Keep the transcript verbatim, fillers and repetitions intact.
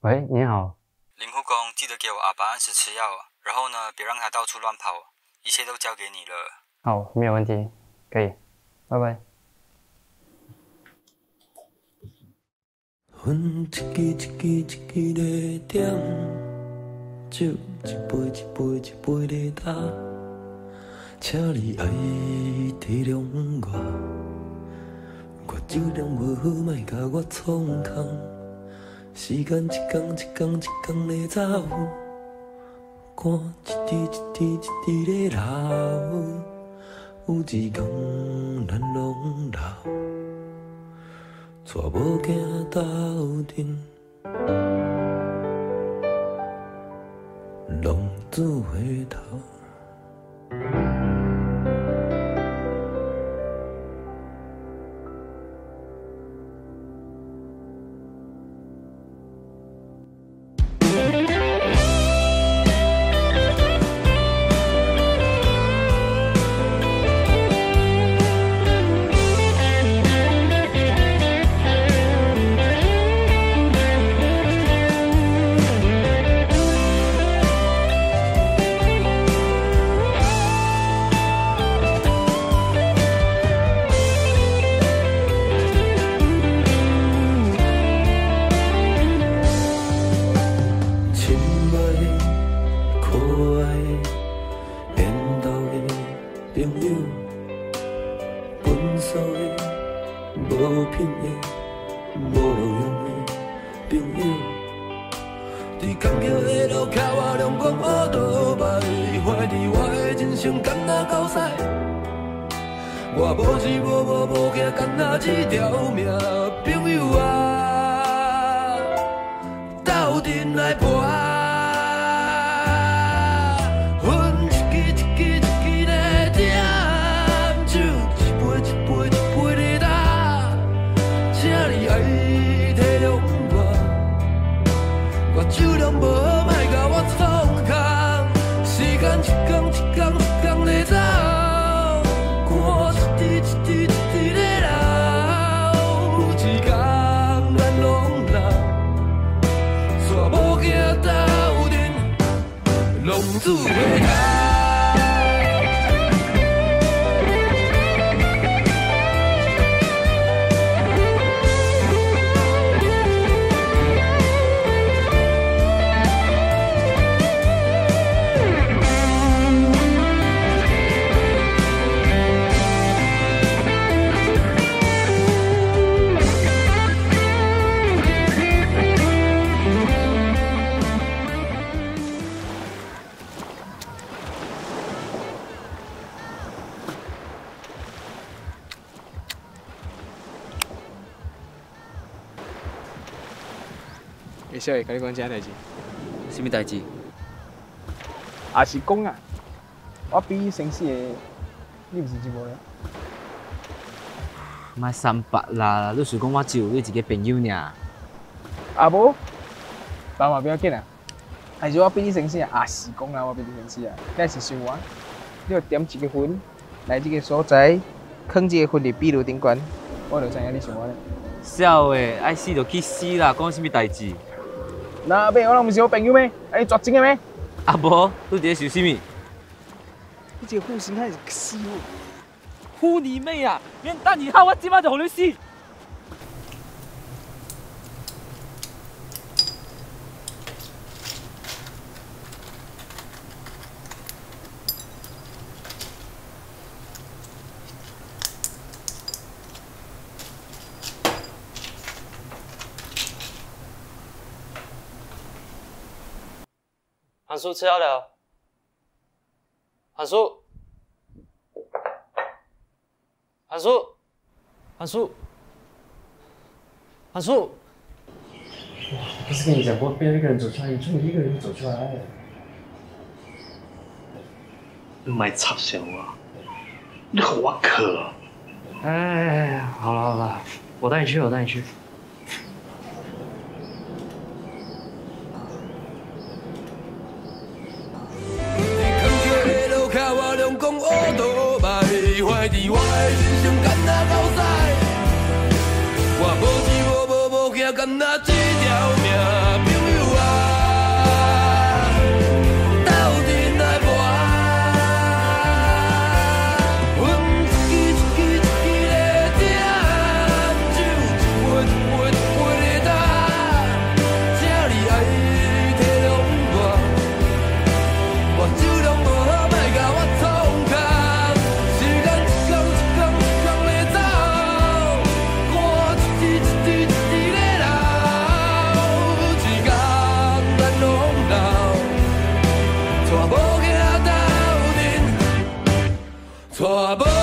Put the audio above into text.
喂，你好。 林护工，记得给我阿爸按时吃药，然后呢，别让他到处乱跑，一切都交给你了。 好，没有问题，可以，拜拜。 阮一支一支一支在点，酒一杯一杯一杯在打，请你爱体谅我，我酒量无好，莫甲我创空。时间一天一天一天在走，汗一滴一滴一滴在流，有一天咱拢老。带无行斗阵，浪子回头。 欸，小爷，甲你讲一件代志。 什么代志？ 也是讲啊，我比你先死的，你毋是知无了？ 卖三百啦！你是讲我只有你一个朋友尔？ 啊无，爸嘛不要紧啊。还是我比你先死啊？也是讲啊，我比你先死啊。咱是想玩，你要点一个分来这个所在，放这个分入壁炉顶悬，我就知影你想我咧。 少诶，爱死就去死啦！讲什么代志？ 那边我拢毋是好朋友咩？啊，你绝情的咩？ 啊无，你伫咧想什么？ 你这个负心汉是死我！ 呼你妹啊！免等以后我即马就互你死！韩叔吃药了。韩叔，韩叔，韩叔，韩叔。 哇，不是跟你讲过不要一个人走出来，你终于一个人走出来了。 你卖插小啊！你和我渴。 哎，好了好了，我带你去，我带你去。 怀疑我的人生敢若狗屎，我无钱无无无惊，敢若一条命，朋友。 大步